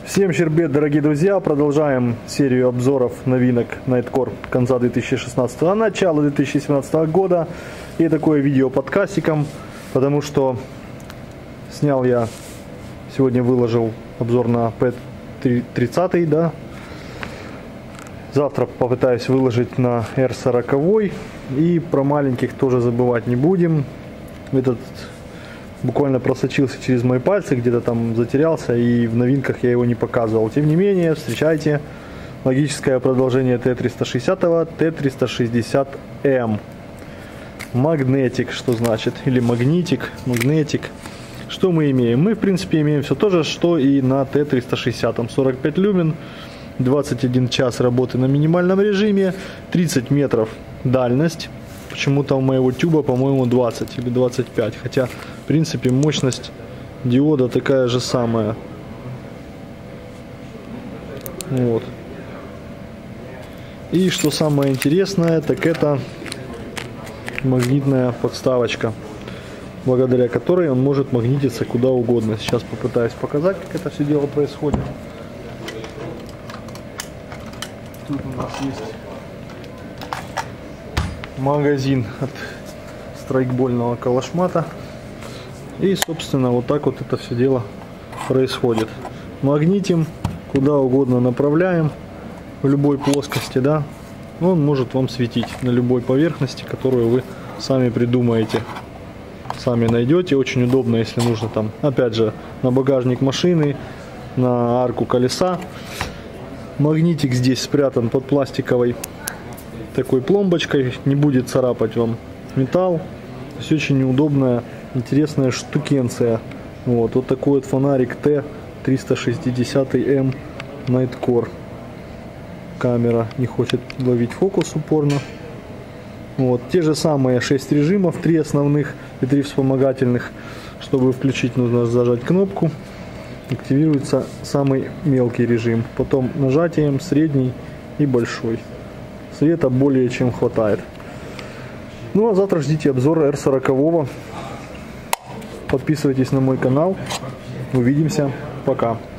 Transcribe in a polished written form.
Всем щербет, дорогие друзья! Продолжаем серию обзоров новинок Nightcore конца 2016 начала 2017 года. И такое видео подкастиком, потому что снял я, сегодня выложил обзор на P30, да. Завтра попытаюсь выложить на R40. И про маленьких тоже забывать не будем. Этот буквально просочился через мои пальцы, где-то там затерялся, и в новинках я его не показывал. Тем не менее, встречайте логическое продолжение T360, T360M. Магнетик, что значит? Или магнитик, магнетик. Что мы имеем? Мы, в принципе, имеем все то же, что и на T360. 45 люмен, 21 час работы на минимальном режиме, 30 метров дальность. Почему-то у моего тюба, по-моему, 20 или 25. Хотя, в принципе, мощность диода такая же самая. Вот. И что самое интересное, так это магнитная подставочка, благодаря которой он может магнититься куда угодно. Сейчас попытаюсь показать, как это все дело происходит. Тут у нас есть магазин от страйкбольного калашмата. И, собственно, вот так вот это все дело происходит. Магнитим, куда угодно направляем, в любой плоскости, да. Он может вам светить на любой поверхности, которую вы сами придумаете, сами найдете. Очень удобно, если нужно там, опять же, на багажник машины, на арку колеса. Магнитик здесь спрятан под пластиковой такой пломбочкой, не будет царапать вам металл. То есть очень удобная, интересная штукенция. Вот такой вот фонарик T360M Nightcore. Камера не хочет ловить фокус упорно. Вот те же самые 6 режимов, 3 основных и 3 вспомогательных. Чтобы включить, нужно зажать кнопку. Активируется самый мелкий режим, потом нажатием средний и большой. Света более чем хватает. Ну а завтра ждите обзор R40. Подписывайтесь на мой канал. Увидимся. Пока.